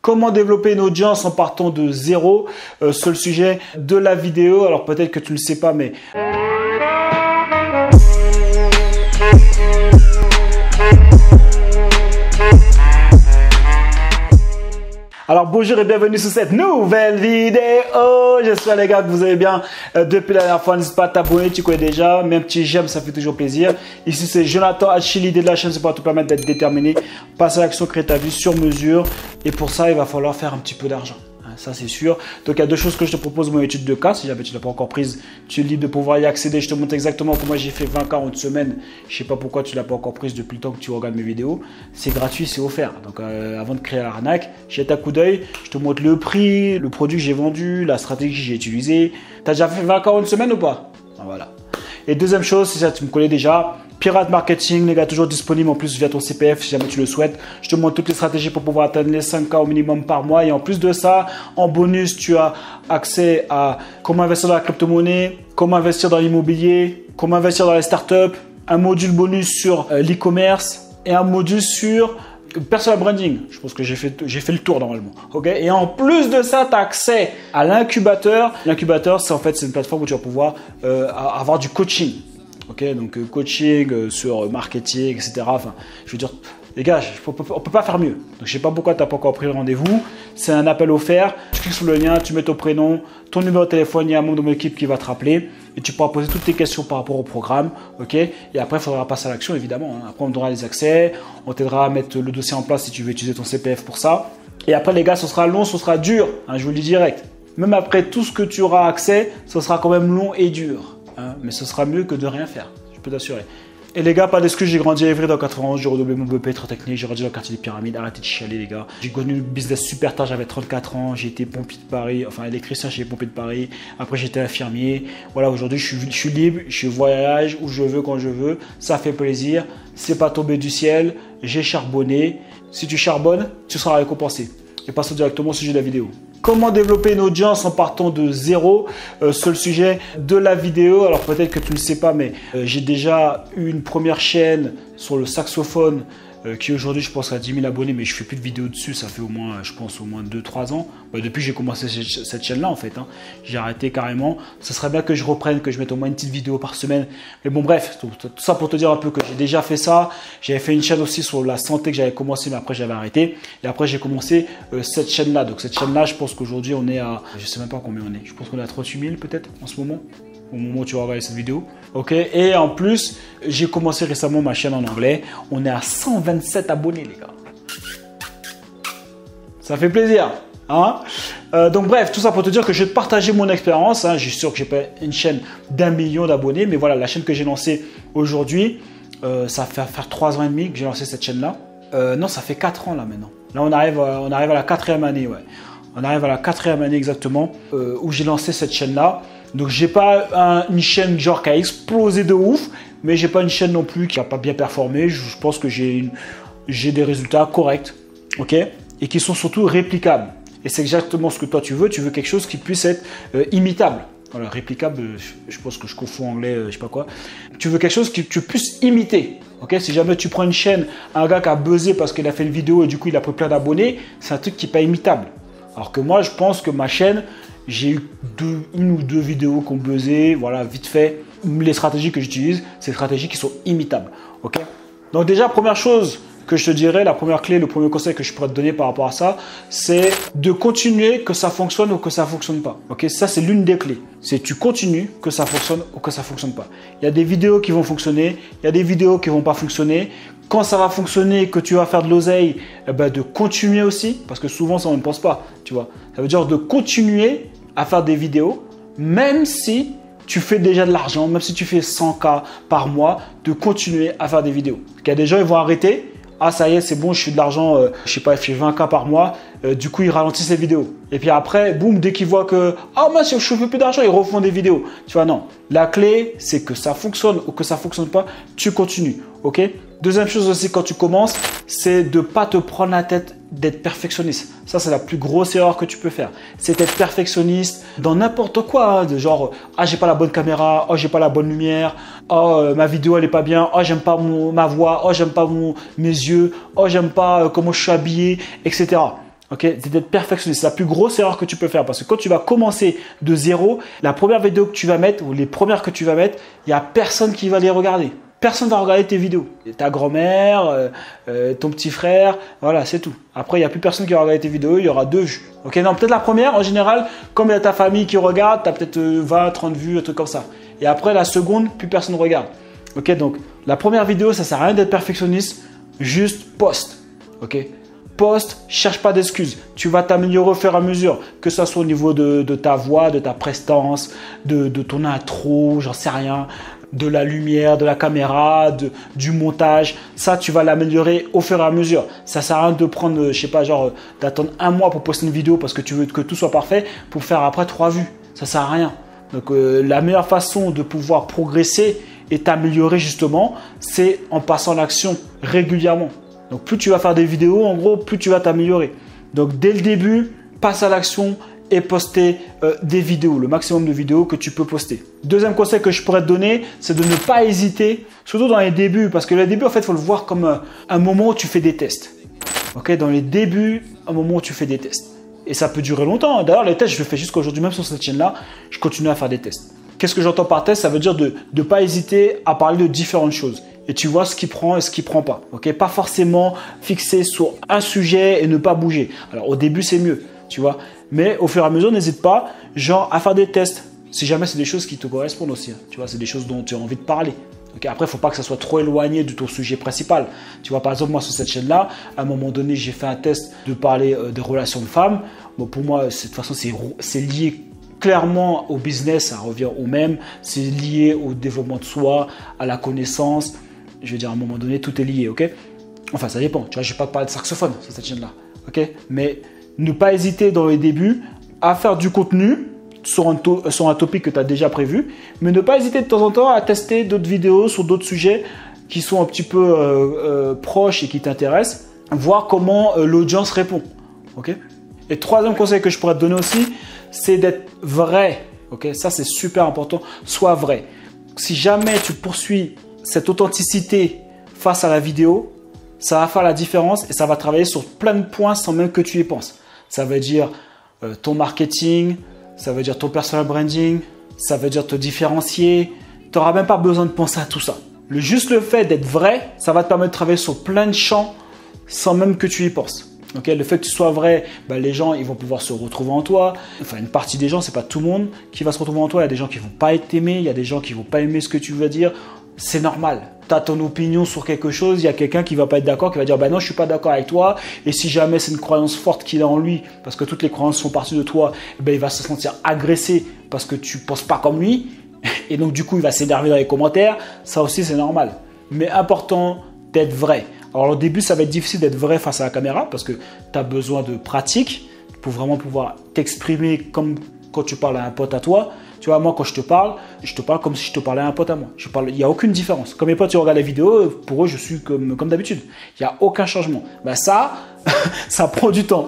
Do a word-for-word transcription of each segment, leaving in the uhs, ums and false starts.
Comment développer une audience en partant de zéro, euh, sur le sujet de la vidéo. Alors peut-être que tu ne le sais pas, mais... Alors bonjour et bienvenue sur cette nouvelle vidéo. J'espère les gars que vous allez bien euh, depuis la dernière fois. N'hésite pas à t'abonner, tu connais déjà. Même petit j'aime, ça fait toujours plaisir. Ici c'est Jonathan Hachi. L'idée de la chaîne c'est pour te permettre d'être déterminé, passer à l'action, créer ta vie sur mesure. Et pour ça il va falloir faire un petit peu d'argent. Ça c'est sûr. Donc il y a deux choses que je te propose, mon étude de cas. Si jamais tu ne l'as pas encore prise, tu es libre de pouvoir y accéder. Je te montre exactement comment j'ai fait vingt K en une semaine. Je ne sais pas pourquoi tu ne l'as pas encore prise depuis le temps que tu regardes mes vidéos. C'est gratuit, c'est offert. Donc euh, avant de créer l'arnaque, jette un coup d'œil. Je te montre le prix, le produit que j'ai vendu, la stratégie que j'ai utilisée. Tu as déjà fait vingt K en une semaine ou pas? Voilà. Et deuxième chose, si ça tu me connais déjà, Pirate Marketing, les gars, toujours disponible en plus via ton C P F si jamais tu le souhaites. Je te montre toutes les stratégies pour pouvoir atteindre les cinq K au minimum par mois. Et en plus de ça, en bonus, tu as accès à comment investir dans la crypto-monnaie, comment investir dans l'immobilier, comment investir dans les startups, un module bonus sur euh, l'e-commerce et un module sur personal branding. Je pense que j'ai fait, j'ai fait le tour normalement. Okay, et en plus de ça, tu as accès à l'incubateur. L'incubateur, c'est en fait c'est une plateforme où tu vas pouvoir euh, avoir du coaching. Ok, donc euh, coaching euh, sur marketing, et cetera. Enfin, je veux dire, les gars, je, on ne peut pas faire mieux. Donc, je ne sais pas pourquoi tu n'as pas encore pris le rendez-vous. C'est un appel offert. Tu cliques sur le lien, tu mets ton prénom, ton numéro de téléphone, il y a un membre de mon équipe qui va te rappeler et tu pourras poser toutes tes questions par rapport au programme. Ok, et après, il faudra passer à l'action, évidemment. Hein. Après, on donnera les accès, on t'aidera à mettre le dossier en place si tu veux utiliser ton C P F pour ça. Et après, les gars, ce sera long, ce sera dur. Hein, je vous le dis direct. Même après tout ce que tu auras accès, ce sera quand même long et dur. Hein, mais ce sera mieux que de rien faire, je peux t'assurer. Et les gars, pas d'excuses, j'ai grandi à Évry dans quatre-vingt-onze, j'ai redoublé mon B P très technique, j'ai grandi dans le quartier des Pyramides, arrêtez de chialer les gars. J'ai connu le business super tard, j'avais trente-quatre ans, j'ai été pompier de Paris, enfin électricien chez les pompiers de Paris, après j'étais infirmier. Voilà, aujourd'hui je suis, je suis libre, je voyage où je veux, quand je veux, ça fait plaisir, c'est pas tombé du ciel, j'ai charbonné. Si tu charbonnes, tu seras récompensé. Et passons directement au sujet de la vidéo. Comment développer une audience en partant de zéro, euh, sur le sujet de la vidéo. Alors peut-être que tu ne le sais pas, mais euh, j'ai déjà eu une première chaîne sur le saxophone euh, qui aujourd'hui je pense à dix mille abonnés, mais je fais plus de vidéos dessus, ça fait au moins, je pense au moins deux trois ans. Bah, depuis que j'ai commencé cette, cette chaîne-là en fait, hein. J'ai arrêté carrément. Ce serait bien que je reprenne, que je mette au moins une petite vidéo par semaine. Mais bon bref, tout, tout ça pour te dire un peu que j'ai déjà fait ça. J'avais fait une chaîne aussi sur la santé que j'avais commencé, mais après j'avais arrêté. Et après j'ai commencé euh, cette chaîne-là. Donc cette chaîne-là, je pense qu'aujourd'hui on est à, je sais même pas combien on est. Je pense qu'on est à trente-huit mille peut-être en ce moment. Au moment où tu vas regarder cette vidéo. Ok. Et en plus, j'ai commencé récemment ma chaîne en anglais. On est à cent vingt-sept abonnés, les gars. Ça fait plaisir. Hein, euh, donc bref, tout ça pour te dire que je vais te partager mon expérience. Hein. Je suis sûr que j'ai pas une chaîne d'un million d'abonnés. Mais voilà, la chaîne que j'ai lancée aujourd'hui, euh, ça fait faire trois ans et demi que j'ai lancé cette chaîne-là. Euh, non, ça fait quatre ans là maintenant. Là, on arrive, à, on arrive à la quatrième année. Ouais. On arrive à la quatrième année exactement euh, où j'ai lancé cette chaîne-là. Donc, j'ai pas un, une chaîne genre qui a explosé de ouf, mais j'ai pas une chaîne non plus qui a pas bien performé. Je, je pense que j'ai des résultats corrects, ok, et qui sont surtout réplicables. Et c'est exactement ce que toi tu veux. Tu veux quelque chose qui puisse être euh, imitable. Voilà, réplicable, je, je pense que je confonds anglais, euh, je sais pas quoi. Tu veux quelque chose que tu puisses imiter. Ok, si jamais tu prends une chaîne, un gars qui a buzzé parce qu'il a fait une vidéo et du coup il a pris plein d'abonnés, c'est un truc qui n'est pas imitable. Alors que moi, je pense que ma chaîne, j'ai eu deux, une ou deux vidéos qui ont buzzé, voilà, vite fait. Les stratégies que j'utilise, c'est des stratégies qui sont imitables. Ok. Donc déjà, première chose que je te dirais, la première clé, le premier conseil que je pourrais te donner par rapport à ça, c'est de continuer que ça fonctionne ou que ça ne fonctionne pas. Ok, ça c'est l'une des clés. C'est tu continues que ça fonctionne ou que ça ne fonctionne pas. Il y a des vidéos qui vont fonctionner, il y a des vidéos qui ne vont pas fonctionner. Quand ça va fonctionner, que tu vas faire de l'oseille, eh ben de continuer aussi, parce que souvent ça on ne pense pas, tu vois. Ça veut dire de continuer à faire des vidéos, même si tu fais déjà de l'argent, même si tu fais cent K par mois, de continuer à faire des vidéos. Il y a des gens, ils vont arrêter. Ah, ça y est, c'est bon, je fais de l'argent, euh, je sais pas, je fais vingt K par mois. Euh, du coup, ils ralentissent les vidéos. Et puis après, boum, dès qu'ils voient que, ah, moi, je fais plus d'argent, ils refont des vidéos. Tu vois, non. La clé, c'est que ça fonctionne ou que ça fonctionne pas, tu continues. Ok? Deuxième chose aussi, quand tu commences, c'est de ne pas te prendre la tête d'être perfectionniste. Ça, c'est la plus grosse erreur que tu peux faire. C'est d'être perfectionniste dans n'importe quoi. Hein, de genre, ah, j'ai pas la bonne caméra, oh, j'ai pas la bonne lumière, oh, euh, ma vidéo, elle est pas bien, oh, j'aime pas mon, ma voix, oh, j'aime pas mon, mes yeux, oh, j'aime pas euh, comment je suis habillé, et cetera. Ok, c'est d'être perfectionniste. C'est la plus grosse erreur que tu peux faire parce que quand tu vas commencer de zéro, la première vidéo que tu vas mettre ou les premières que tu vas mettre, il n'y a personne qui va les regarder. Personne ne va regarder tes vidéos. Ta grand-mère, euh, euh, ton petit frère, voilà, c'est tout. Après, il n'y a plus personne qui va regarder tes vidéos, il y aura deux vues. Ok, non, peut-être la première, en général, comme il y a ta famille qui regarde, tu as peut-être vingt, trente vues, un truc comme ça. Et après, la seconde, plus personne ne regarde. Ok, donc la première vidéo, ça ne sert à rien d'être perfectionniste, juste poste. Ok, poste, cherche pas d'excuses. Tu vas t'améliorer au fur et à mesure, que ce soit au niveau de, de ta voix, de ta prestance, de, de ton intro, j'en sais rien, de la lumière, de la caméra, de, du montage. Ça, tu vas l'améliorer au fur et à mesure. Ça sert à rien de prendre, je sais pas, genre d'attendre un mois pour poster une vidéo parce que tu veux que tout soit parfait pour faire après trois vues. Ça sert à rien. Donc, euh, la meilleure façon de pouvoir progresser et t'améliorer justement, c'est en passant à l'action régulièrement. Donc, plus tu vas faire des vidéos, en gros, plus tu vas t'améliorer. Donc, dès le début, passe à l'action et poster euh, des vidéos, le maximum de vidéos que tu peux poster. Deuxième conseil que je pourrais te donner, c'est de ne pas hésiter, surtout dans les débuts, parce que le début, en fait, il faut le voir comme euh, un moment où tu fais des tests. Ok, dans les débuts, un moment où tu fais des tests. Et ça peut durer longtemps. D'ailleurs, les tests, je le fais jusqu'à aujourd'hui, même sur cette chaîne-là, je continue à faire des tests. Qu'est-ce que j'entends par test? Ça veut dire de ne pas hésiter à parler de différentes choses. Et tu vois ce qui prend et ce qui ne prend pas. Okay, pas forcément fixer sur un sujet et ne pas bouger. Alors, au début, c'est mieux, tu vois. Mais au fur et à mesure, n'hésite pas, genre, à faire des tests. Si jamais c'est des choses qui te correspondent aussi. Hein. Tu vois, c'est des choses dont tu as envie de parler. Okay, après, il ne faut pas que ça soit trop éloigné de ton sujet principal. Tu vois, par exemple, moi, sur cette chaîne-là, à un moment donné, j'ai fait un test de parler euh, des relations de femmes. Bon, pour moi, de toute façon, c'est lié clairement au business, ça revient au même. C'est lié au développement de soi, à la connaissance. Je veux dire, à un moment donné, tout est lié, ok? Enfin, ça dépend. Tu vois, je ne vais pas te parler de saxophone sur cette chaîne-là, ok? Mais ne pas hésiter dans les débuts à faire du contenu sur un, sur un topic que tu as déjà prévu, mais ne pas hésiter de temps en temps à tester d'autres vidéos sur d'autres sujets qui sont un petit peu euh, euh, proches et qui t'intéressent, voir comment euh, l'audience répond, ok? Et troisième conseil que je pourrais te donner aussi, c'est d'être vrai, ok? Ça, c'est super important, sois vrai. Si jamais tu poursuis cette authenticité face à la vidéo, ça va faire la différence et ça va travailler sur plein de points sans même que tu y penses. Ça veut dire euh, ton marketing, ça veut dire ton personal branding, ça veut dire te différencier. Tu n'auras même pas besoin de penser à tout ça. Le, juste le fait d'être vrai, ça va te permettre de travailler sur plein de champs sans même que tu y penses. Okay, le fait que tu sois vrai, ben les gens ils vont pouvoir se retrouver en toi. Enfin, une partie des gens, c'est pas tout le monde qui va se retrouver en toi. Il y a des gens qui vont pas être aimés, il y a des gens qui vont pas aimer ce que tu veux dire. C'est normal. Tu as ton opinion sur quelque chose, il y a quelqu'un qui va pas être d'accord, qui va dire bah non, je suis pas d'accord avec toi. Et si jamais c'est une croyance forte qu'il a en lui, parce que toutes les croyances font partie de toi, ben il va se sentir agressé parce que tu penses pas comme lui. Et donc du coup, il va s'énerver dans les commentaires. Ça aussi, c'est normal. Mais important d'être vrai. Alors au début, ça va être difficile d'être vrai face à la caméra parce que tu as besoin de pratique pour vraiment pouvoir t'exprimer comme quand tu parles à un pote à toi. Tu vois, moi, quand je te parle, je te parle comme si je te parlais à un pote à moi. Je parle, il n'y a aucune différence. Comme mes potes, tu regardes la vidéo, pour eux, je suis comme, comme d'habitude. Il n'y a aucun changement. Ben ça, ça prend du temps.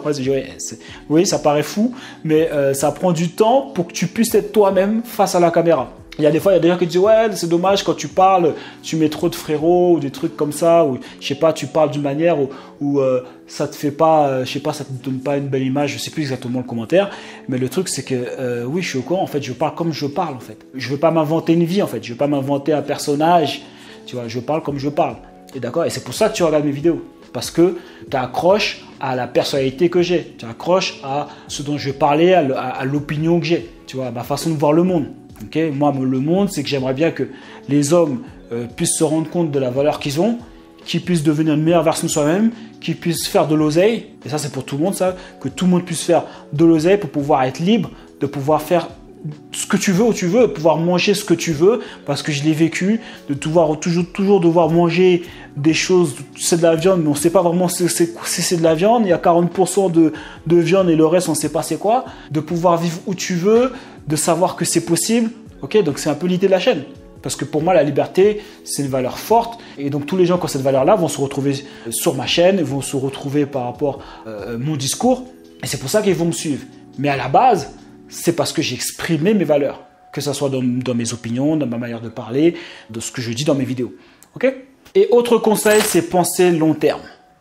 Oui, ça paraît fou, mais euh, ça prend du temps pour que tu puisses être toi-même face à la caméra. Il y a des fois, il y a des gens qui disent ouais, c'est dommage quand tu parles, tu mets trop de frérots ou des trucs comme ça, ou je sais pas, tu parles d'une manière où, où euh, ça te fait pas, euh, je sais pas, ça te donne pas une belle image, je sais plus exactement le commentaire, mais le truc c'est que euh, oui, je suis au courant, en fait, je parle comme je parle en fait. Je veux pas m'inventer une vie en fait, je veux pas m'inventer un personnage, tu vois, je parle comme je parle. Et d'accord, et c'est pour ça que tu regardes mes vidéos. Parce que tu accroches à la personnalité que j'ai, tu accroches à ce dont je vais parler, à, à, à l'opinion que j'ai, tu vois, à ma façon de voir le monde. Okay, moi, le monde, c'est que j'aimerais bien que les hommes euh, puissent se rendre compte de la valeur qu'ils ont, qu'ils puissent devenir une meilleure version de soi-même, qu'ils puissent faire de l'oseille. Et ça, c'est pour tout le monde, ça, que tout le monde puisse faire de l'oseille pour pouvoir être libre, de pouvoir faire ce que tu veux où tu veux, de pouvoir manger ce que tu veux, parce que je l'ai vécu, de pouvoir toujours, toujours devoir manger des choses, c'est de la viande, mais on ne sait pas vraiment si c'est de la viande, il y a quarante pour cent de, de viande et le reste, on ne sait pas c'est quoi, de pouvoir vivre où tu veux, de savoir que c'est possible, ok, donc c'est un peu l'idée de la chaîne. Parce que pour moi, la liberté, c'est une valeur forte. Et donc, tous les gens qui ont cette valeur-là vont se retrouver sur ma chaîne, vont se retrouver par rapport à euh, mon discours. Et c'est pour ça qu'ils vont me suivre. Mais à la base, c'est parce que j'ai exprimé mes valeurs. Que ce soit dans, dans mes opinions, dans ma manière de parler, de ce que je dis dans mes vidéos. Ok ? Et autre conseil, c'est penser long terme.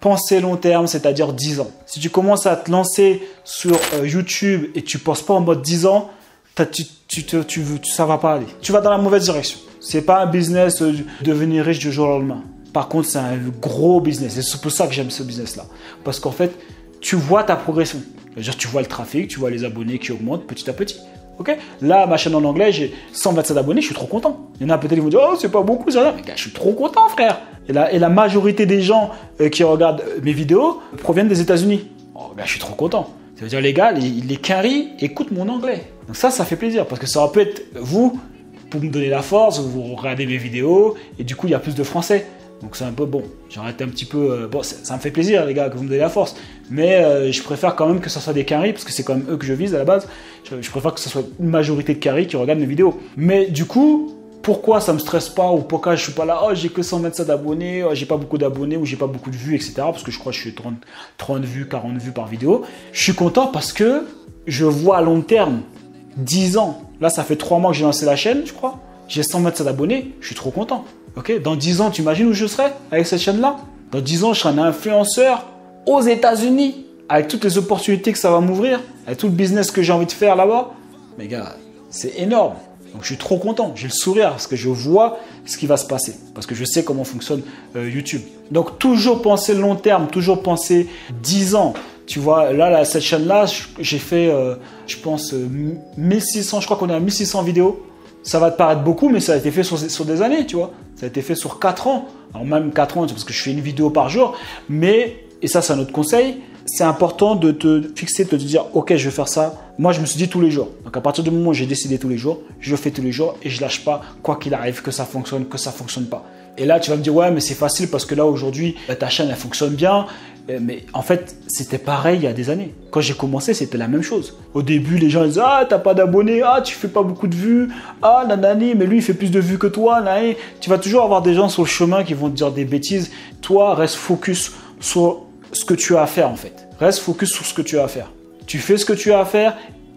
penser long terme, c'est-à-dire dix ans. Si tu commences à te lancer sur euh, YouTube et tu ne penses pas en mode dix ans, tu, tu, tu, tu, tu, ça ne va pas aller. Tu vas dans la mauvaise direction. Ce n'est pas un business euh, devenir riche du jour au lendemain. Par contre, c'est un gros business. Et c'est pour ça que j'aime ce business-là. Parce qu'en fait, tu vois ta progression. C'est-à-dire, tu vois le trafic, tu vois les abonnés qui augmentent petit à petit. Okay, là, ma chaîne en anglais, j'ai cent vingt-sept abonnés, je suis trop content. Il y en a peut-être qui vont dire, oh, c'est pas beaucoup, ça. Mais gars, je suis trop content, frère. Et la, et la majorité des gens euh, qui regardent mes vidéos proviennent des États-Unis. Oh, gars, je suis trop content. Ça veut dire, les gars, les, les caries écoutent mon anglais. Donc ça, ça fait plaisir parce que ça peut être vous, pour me donner la force, vous regardez mes vidéos et du coup, il y a plus de français. Donc c'est un peu bon, j'arrête un petit peu, euh, bon ça me fait plaisir les gars que vous me donnez la force, mais euh, je préfère quand même que ce soit des caries, parce que c'est quand même eux que je vise à la base, je, je préfère que ce soit une majorité de caries qui regardent mes vidéos. Mais du coup, pourquoi ça me stresse pas, ou pourquoi je suis pas là, oh j'ai que cent vingt-sept abonnés, oh, j'ai pas beaucoup d'abonnés, ou j'ai pas beaucoup de vues, et cetera. Parce que je crois que je suis trente, trente vues, quarante vues par vidéo. Je suis content parce que je vois à long terme, dix ans, là ça fait trois mois que j'ai lancé la chaîne, je crois, j'ai cent vingt-sept abonnés, je suis trop content. Okay, dans dix ans, tu imagines où je serai avec cette chaîne-là? Dans dix ans, je serai un influenceur aux États-Unis avec toutes les opportunités que ça va m'ouvrir, avec tout le business que j'ai envie de faire là-bas. Mais gars, c'est énorme. Donc, je suis trop content. J'ai le sourire parce que je vois ce qui va se passer. Parce que je sais comment fonctionne euh, YouTube. Donc, toujours penser long terme, toujours penser dix ans. Tu vois, là, là cette chaîne-là, j'ai fait, euh, je pense, euh, mille six cents, je crois qu'on est à mille six cents vidéos. Ça va te paraître beaucoup, mais ça a été fait sur, sur des années, tu vois. Ça a été fait sur quatre ans. Alors même quatre ans, parce que je fais une vidéo par jour. Mais, et ça c'est un autre conseil, c'est important de te fixer, de te dire, ok, je vais faire ça. Moi, je me suis dit tous les jours. Donc à partir du moment où j'ai décidé tous les jours, je le fais tous les jours et je lâche pas, quoi qu'il arrive, que ça fonctionne, que ça fonctionne pas. Et là, tu vas me dire, ouais, mais c'est facile parce que là, aujourd'hui, ta chaîne, elle fonctionne bien. Mais en fait, c'était pareil il y a des années. Quand j'ai commencé, c'était la même chose. Au début, les gens disaient, ah, t'as pas d'abonnés, ah, tu fais pas beaucoup de vues, ah, nanani, mais lui, il fait plus de vues que toi, nanani. Tu vas toujours avoir des gens sur le chemin qui vont te dire des bêtises. Toi, reste focus sur ce que tu as à faire, en fait. Reste focus sur ce que tu as à faire. Tu fais ce que tu as à faire.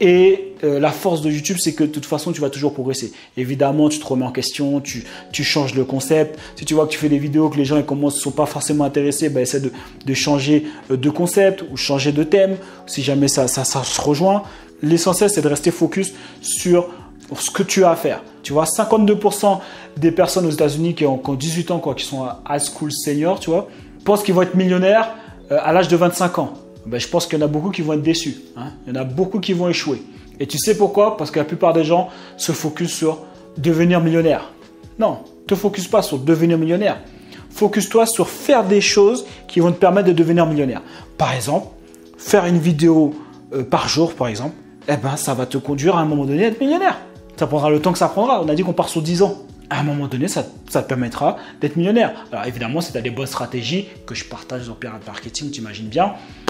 Et euh, la force de YouTube, c'est que de toute façon, tu vas toujours progresser. Évidemment, tu te remets en question, tu, tu changes le concept. Si tu vois que tu fais des vidéos que les gens ne sont pas forcément intéressés, ben, essaie de, de changer de concept ou changer de thème, si jamais ça, ça, ça se rejoint. L'essentiel, c'est de rester focus sur ce que tu as à faire. Tu vois, cinquante-deux pour cent des personnes aux États-Unis qui ont, qui ont dix-huit ans, quoi, qui sont à high school senior, tu vois, pensent qu'ils vont être millionnaires euh, à l'âge de vingt-cinq ans. Ben, je pense qu'il y en a beaucoup qui vont être déçus. Hein. Il y en a beaucoup qui vont échouer. Et tu sais pourquoi? Parce que la plupart des gens se focus sur devenir millionnaire. Non, ne te focus pas sur devenir millionnaire. Focus-toi sur faire des choses qui vont te permettre de devenir millionnaire. Par exemple, faire une vidéo euh, par jour, par exemple, eh ben, ça va te conduire à un moment donné à être millionnaire. Ça prendra le temps que ça prendra. On a dit qu'on part sur dix ans. À un moment donné, ça, ça te permettra d'être millionnaire. Alors évidemment, si tu as des bonnes stratégies que je partage dans Pirate Marketing, tu imagines bien.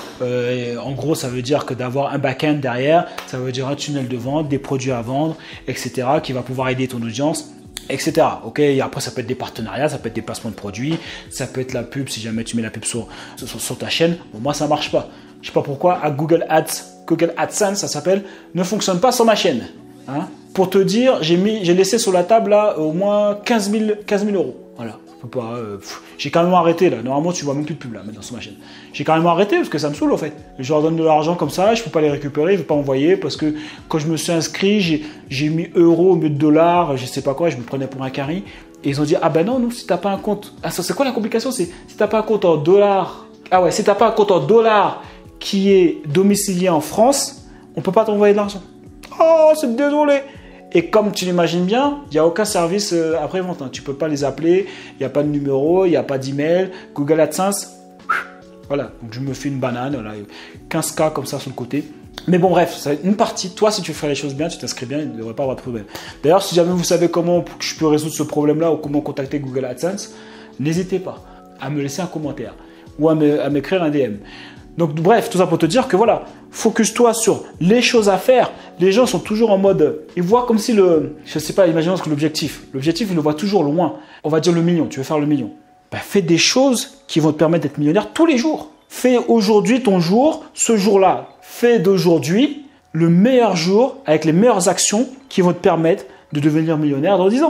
Euh, en gros, ça veut dire que d'avoir un back-end derrière, ça veut dire un tunnel de vente, des produits à vendre, et cetera, qui va pouvoir aider ton audience, et cetera. Ok, et après, ça peut être des partenariats, ça peut être des placements de produits, ça peut être la pub si jamais tu mets la pub sur, sur, sur ta chaîne. Bon, moi, ça marche pas. Je sais pas pourquoi. À Google Ads, Google AdSense, ça s'appelle, ne fonctionne pas sur ma chaîne. Hein. Pour te dire, j'ai mis, j'ai laissé sur la table là au moins quinze mille euros. Voilà. Pas, euh, j'ai carrément arrêté là. Normalement, tu vois même plus de pub là maintenant sur ma chaîne. J'ai carrément arrêté parce que ça me saoule en fait. Je leur donne de l'argent comme ça, je peux pas les récupérer, je vais pas envoyer parce que quand je me suis inscrit, j'ai mis euros au lieu de dollars, je sais pas quoi, je me prenais pour un carry. Et ils ont dit, ah ben non, nous, si t'as pas un compte. Ah, c'est quoi la complication? C'est si t'as pas un compte en dollars. Ah ouais, si t'as pas un compte en dollars qui est domicilié en France, on peut pas t'envoyer de l'argent. Oh, c'est désolé. Et comme tu l'imagines bien, il n'y a aucun service après-vente. Hein. Tu ne peux pas les appeler, il n'y a pas de numéro, il n'y a pas d'email. Google AdSense, voilà. Donc je me fais une banane, voilà, quinze K comme ça sur le côté. Mais bon, bref, c'est une partie. Toi, si tu fais les choses bien, tu t'inscris bien, il ne devrait pas avoir de problème. D'ailleurs, si jamais vous savez comment je peux résoudre ce problème-là ou comment contacter Google AdSense, n'hésitez pas à me laisser un commentaire ou à m'écrire un D M. Donc bref, tout ça pour te dire que voilà, focus-toi sur les choses à faire. Les gens sont toujours en mode, ils voient comme si le, je sais pas, imaginons que l'objectif, l'objectif ils le voient toujours loin. On va dire le million, tu veux faire le million. Ben, fais des choses qui vont te permettre d'être millionnaire tous les jours. Fais aujourd'hui ton jour, ce jour-là. Fais d'aujourd'hui le meilleur jour avec les meilleures actions qui vont te permettre de devenir millionnaire dans dix ans.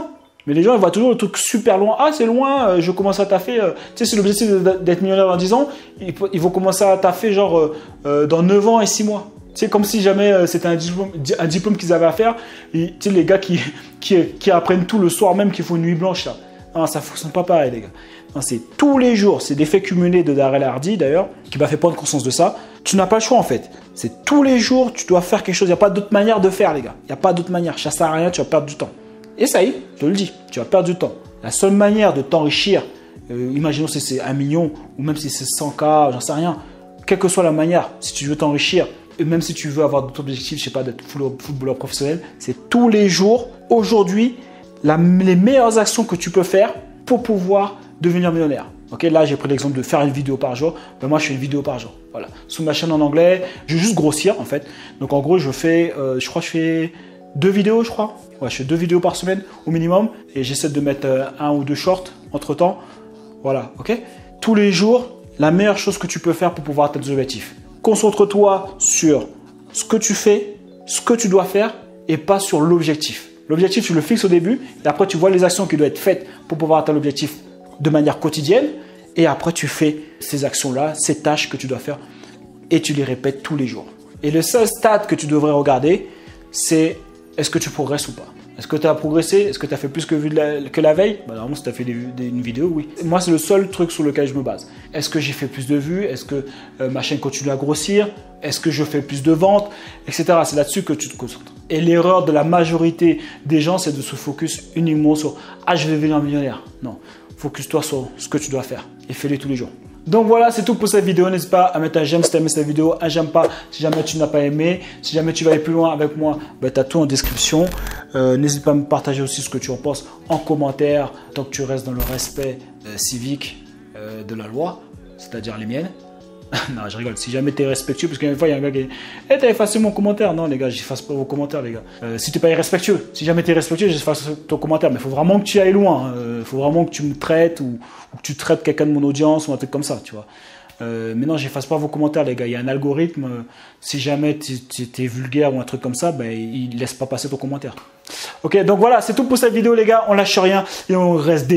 Mais les gens, ils voient toujours le truc super loin. Ah, c'est loin, euh, je commence à taffer. Euh, tu sais, c'est l'objectif d'être millionnaire dans dix ans. Ils, ils vont commencer à taffer genre euh, euh, dans neuf ans et six mois. C'est comme si jamais euh, c'était un diplôme, un diplôme qu'ils avaient à faire. Et, tu sais, les gars qui, qui, qui apprennent tout le soir même, qui font une nuit blanche là. Non, ça ne fonctionne pas pareil, les gars. C'est tous les jours. C'est l'effet cumulé de Darrell Hardy, d'ailleurs, qui m'a fait prendre conscience de ça. Tu n'as pas le choix, en fait. C'est tous les jours, tu dois faire quelque chose. Il n'y a pas d'autre manière de faire, les gars. Il n'y a pas d'autre manière. Ça ne sert à rien, tu vas perdre du temps. Essaye, je te le dis, tu vas perdre du temps. La seule manière de t'enrichir, euh, imaginons si c'est un million, ou même si c'est cent K, j'en sais rien. Quelle que soit la manière, si tu veux t'enrichir, et même si tu veux avoir d'autres objectifs, je sais pas, d'être footballeur professionnel, c'est tous les jours, aujourd'hui, la, les meilleures actions que tu peux faire pour pouvoir devenir millionnaire. Ok, là, j'ai pris l'exemple de faire une vidéo par jour. Ben, moi, je fais une vidéo par jour. Voilà. Sous ma chaîne en anglais, je vais juste grossir, en fait. Donc, en gros, je fais, euh, je crois que je fais deux vidéos, je crois. Ouais, je fais deux vidéos par semaine au minimum. Et j'essaie de mettre euh, un ou deux shorts entre-temps. Voilà, ok. Tous les jours, la meilleure chose que tu peux faire pour pouvoir atteindre tes objectifs. Concentre-toi sur ce que tu fais, ce que tu dois faire et pas sur l'objectif. L'objectif, tu le fixes au début et après, tu vois les actions qui doivent être faites pour pouvoir atteindre l'objectif de manière quotidienne. Et après, tu fais ces actions-là, ces tâches que tu dois faire et tu les répètes tous les jours. Et le seul stade que tu devrais regarder, c'est est-ce que tu progresses ou pas. Est-ce que tu as progressé? Est-ce que tu as fait plus que, vu de la, que la veille? Bah, normalement, si tu as fait des, des, une vidéo, oui. Moi, c'est le seul truc sur lequel je me base. Est-ce que j'ai fait plus de vues? Est-ce que euh, ma chaîne continue à grossir? Est-ce que je fais plus de ventes? Etc. C'est là-dessus que tu te concentres. Et l'erreur de la majorité des gens, c'est de se focus uniquement sur « Ah, je vais devenir millionnaire ». Non, focus-toi sur ce que tu dois faire et fais-le tous les jours. Donc voilà, c'est tout pour cette vidéo. N'hésite pas à mettre un j'aime si tu as aimé cette vidéo, un j'aime pas si jamais tu n'as pas aimé. Si jamais tu vas aller plus loin avec moi, ben, tu as tout en description. Euh, N'hésite pas à me partager aussi ce que tu en penses en commentaire, tant que tu restes dans le respect euh, civique euh, de la loi, c'est-à-dire les miennes. Non, je rigole. Si jamais tu es respectueux, parce qu'une fois, il y a un gars qui dit « Eh, t'as effacé mon commentaire ». Non, les gars, j'efface pas vos commentaires, les gars. Euh, si tu n'es pas irrespectueux, si jamais tu es respectueux, j'efface ton commentaire. Mais il faut vraiment que tu ailles loin. Il euh, faut vraiment que tu me traites ou, ou que tu traites quelqu'un de mon audience ou un truc comme ça, tu vois. Euh, mais non, j'efface pas vos commentaires, les gars. Il y a un algorithme. Euh, si jamais tu es vulgaire ou un truc comme ça, ben, il laisse pas passer ton commentaire. Ok, donc voilà, c'est tout pour cette vidéo, les gars. On lâche rien et on reste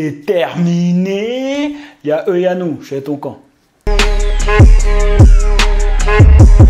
déterminé. Il y a eux et à nous. Je suis à ton camp. Thank you.